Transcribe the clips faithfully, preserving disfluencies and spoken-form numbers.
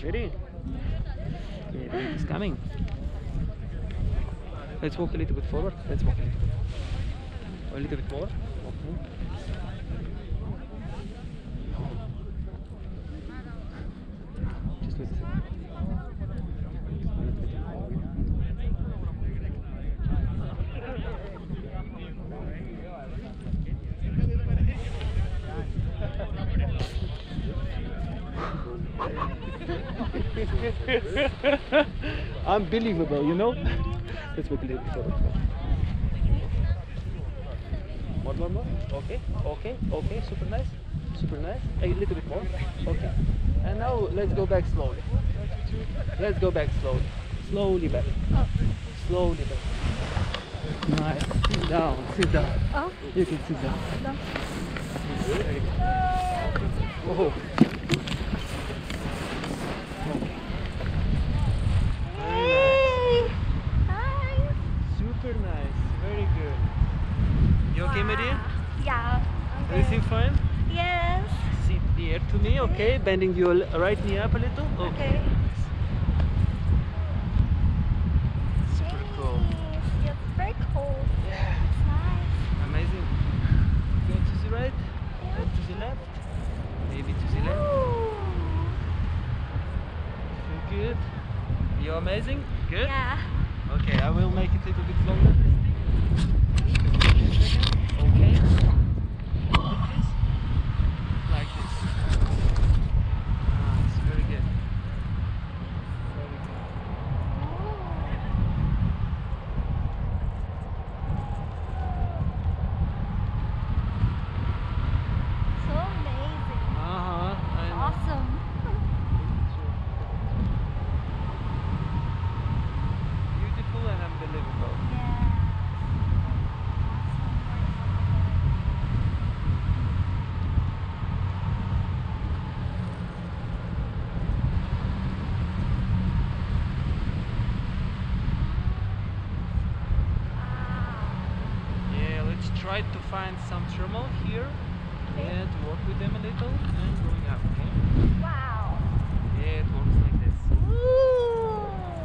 Ready? Yeah, the wind is coming. Let's walk a little bit forward. Let's walk a little bit. A little bit more. Okay. Just wait a second. Unbelievable, you know? Let's walk a little bit forward. More, more, more. Okay, okay, okay. Super nice. Super nice. A little bit more. Okay. And now let's go back slowly. Let's go back slowly. Slowly back. Slowly back. Nice. Sit down. Sit down. Oh. You can sit down. No. Oh. Hey. Hi. Super nice. Very good. You okay, Maria? Yeah. Okay. Everything fine? Yes. Sit here to me, okay? Bending your right knee up a little. Okay. Super cool. Jeez, it's very cold. Yeah. It's nice. Amazing. Go to the right, Yeah. go to the left, maybe to the left. Ooh. Feel good? You amazing? Good? Yeah. Okay, I will make it a little bit longer. Okay. Like this. Like this. Nice, very good. Very good. So amazing. Uh-huh. I know. Awesome. Beautiful and unbelievable. Yeah. Yeah, let's try to find some thermal here and work with them a little and going up, okay? Wow. Yeah, it works like this. Ooh.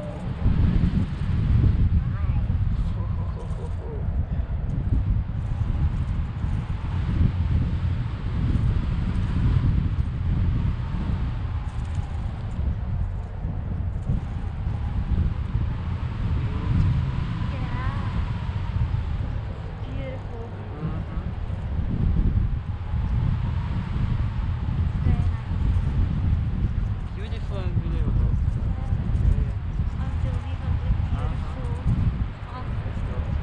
Yeah. Beautiful. Mhm. Very nice. Beautiful and believable. Yeah. Unbelievably beautiful. Um, Let's go to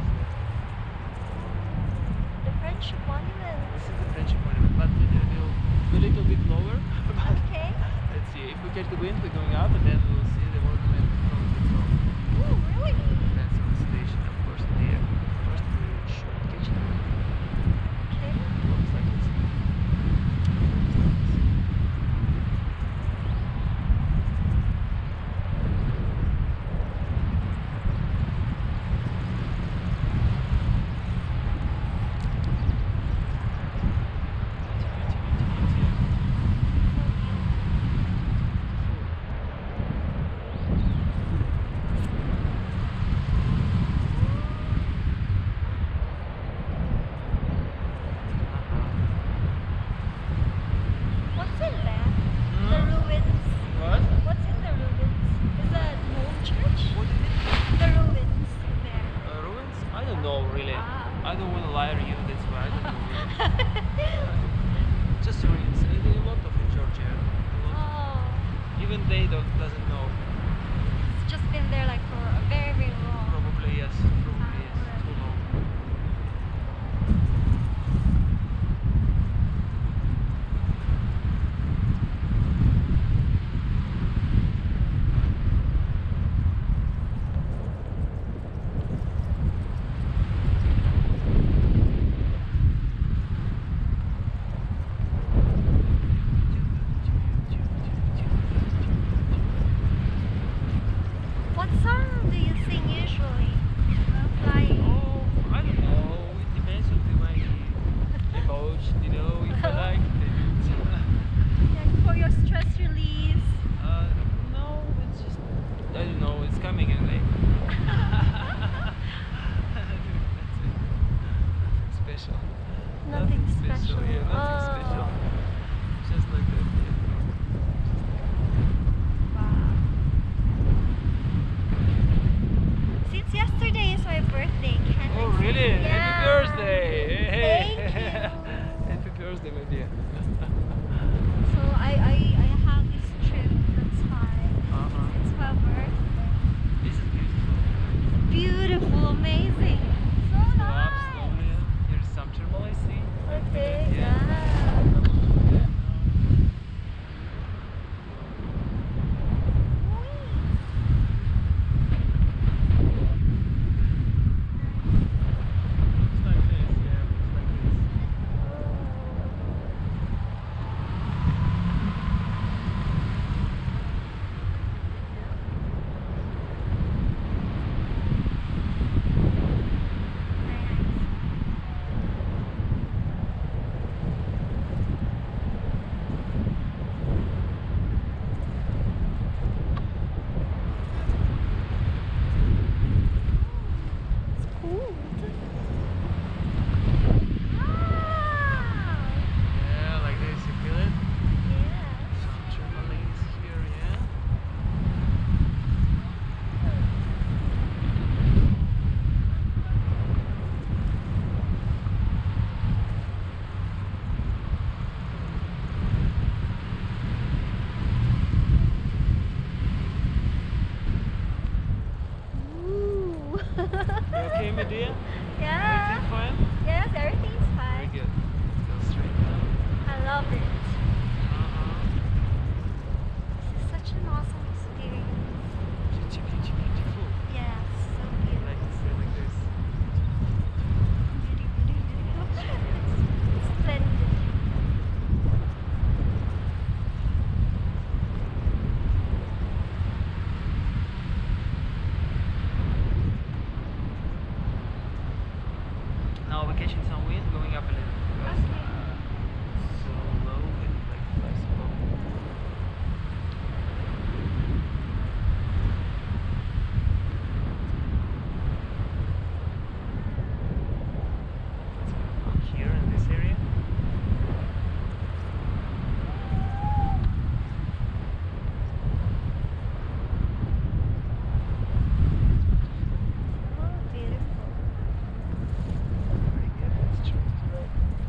the French the- monument. This is the French monument, but it will go a little bit lower. But Okay. let's see. If we catch the wind, we're going up, and then we'll see the monument from the top. Ooh, really? Depends on the station, of course. There. First, we should catch the wind. Okay. Looks like it's. What's in there? The ruins. What? What's in the ruins? Is that an old church? What is it? The ruins there. Uh, ruins? I don't know really. Ah. I don't want to lie to you, that's why I don't know. Just ruins. Uh, There are a lot of in Georgia. A lot. Oh, Even they don't doesn't know. it's just been there like for a very, very long. Probably yes. Probably yes. Too long. What song do you sing usually? Uh, flying. Oh, I don't know. It depends on the my emotion, you know, if I like it. Like for your stress release. Uh, Medea? Yeah. Everything fine? Yes, everything's Very fine. good. Let's go straight down. I love it. Uh-huh. This is such an awesome experience. Beauty, beauty, beautiful. Yes, so I beautiful. like to stay like this. Beauty, beauty, beautiful. It's splendid. Now vacation some wind going up a little. Because Okay. so low and like flexible. Look here in this area. Oh, beautiful. Very good. Let's try to do that.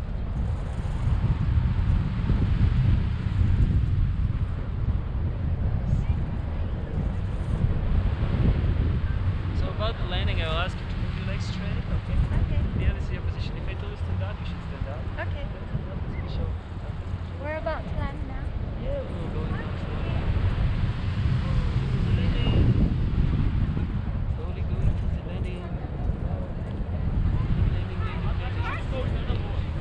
So about the landing, I will ask you to move your legs straight, okay? Okay. Yeah, this is your position. If I tell you to stand up, you should stand up. Okay. That's nothing special. Nothing special. We're about to land now. Yeah, we're going down slowly. Slowly going to the landing. Landing, landing, landing.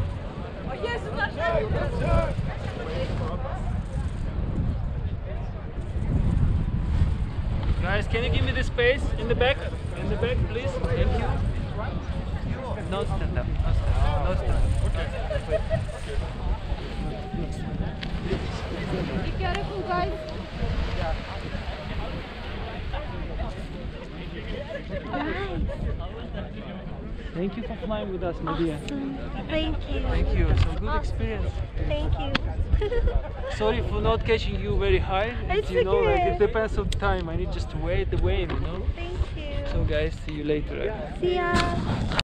Guys, can you give me the space in the back? In the back, please. Thank you. No stand up. No stand up. No stand up. Wait. Be careful, guys. Thank you for flying with us, Medea. Awesome. Thank you. Thank you. So good Awesome. experience. Thank you. Sorry for not catching you very high. It's you know, like okay. it depends on time. I need just to wait the wave, you know. Thank you. So guys, see you later. See ya.